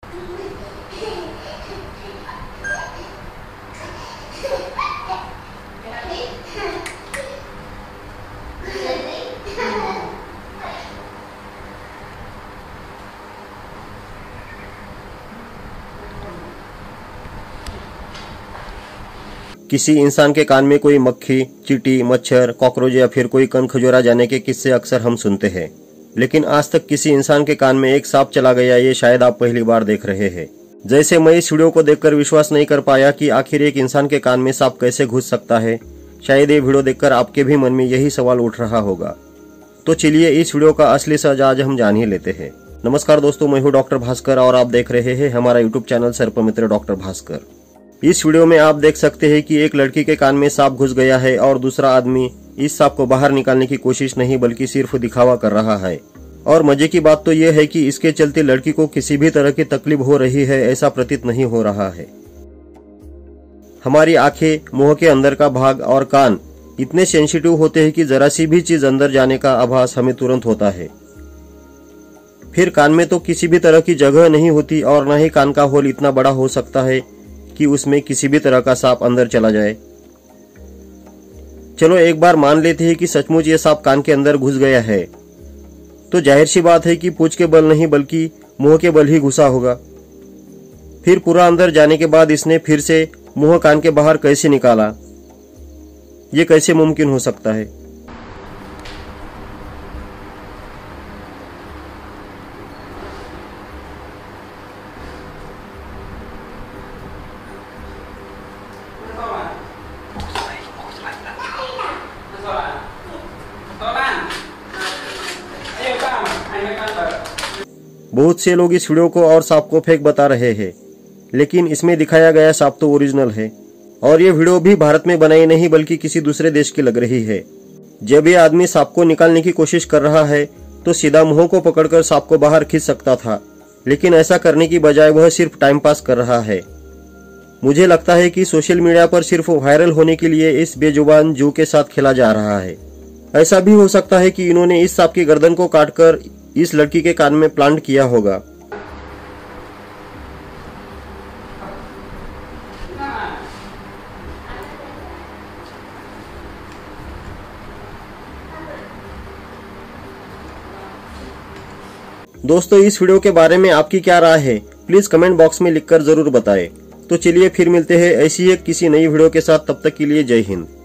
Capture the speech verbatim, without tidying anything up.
किसी इंसान के कान में कोई मक्खी, चींटी, मच्छर, कॉकरोच या फिर कोई कण खजूरा जाने के किस्से अक्सर हम सुनते हैं, लेकिन आज तक किसी इंसान के कान में एक सांप चला गया ये शायद आप पहली बार देख रहे हैं। जैसे मैं इस वीडियो को देखकर विश्वास नहीं कर पाया कि आखिर एक इंसान के कान में सांप कैसे घुस सकता है। शायद ये वीडियो देखकर आपके भी मन में यही सवाल उठ रहा होगा। तो चलिए इस वीडियो का असली सच आज हम जान ही लेते हैं। नमस्कार दोस्तों, मैं हूँ डॉक्टर भास्कर और आप देख रहे हैं हमारा YouTube channel Sarpamitra doctor Bhaskar. इस वीडियो में आप देख सकते हैं कि एक लड़की के कान में सांप घुस गया है और दूसरा आदमी इस सांप को बाहर निकालने की कोशिश नहीं बल्कि सिर्फ दिखावा कर रहा है। और मजे की बात तो यह है कि इसके चलते लड़की को किसी भी तरह की तकलीफ हो रही है ऐसा प्रतीत नहीं हो रहा है। हमारी आंखें, मुंह के अंदर का भाग और कान इतने सेंसिटिव होते हैं कि जरा सी भी चीज अंदर जाने का आभास हमें तुरंत होता है। फिर कान में तो किसी भी तरह की जगह नहीं होती और न ही कान का होल इतना बड़ा हो सकता है कि उसमें किसी भी तरह का सांप अंदर चला जाए। चलो एक बार मान लेते हैं कि सचमुच ये सांप कान के अंदर घुस गया है, तो जाहिर सी बात है कि पूंछ के बल नहीं बल्कि मुंह के बल ही घुसा होगा। फिर पूरा अंदर जाने के बाद इसने फिर से मुंह कान के बाहर कैसे निकाला, ये कैसे मुमकिन हो सकता है? बहुत से लोग इस वीडियो को और सांप को फेक बता रहे हैं, लेकिन इसमें दिखाया गया सांप तो ओरिजिनल है और ये वीडियो भी भारत में बनाई नहीं बल्कि किसी दूसरे देश की लग रही है। जब ये आदमी सांप को निकालने की कोशिश कर रहा है तो सीधा मुंह को पकड़कर सांप को बाहर खींच सकता था, लेकिन ऐसा करने की बजाय वह सिर्फ टाइम पास कर रहा है। मुझे लगता है कि सोशल मीडिया पर सिर्फ वायरल होने के लिए इस बेजुबान जू के साथ खेला जा रहा है। ऐसा भी हो सकता है कि इन्होंने इस सांप की गर्दन को काटकर इस लड़की के कान में प्लांट किया होगा। दोस्तों, इस वीडियो के बारे में आपकी क्या राय है, प्लीज कमेंट बॉक्स में लिखकर जरूर बताएं। तो चलिए फिर मिलते हैं ऐसी ही किसी नई वीडियो के साथ, तब तक के लिए जय हिंद।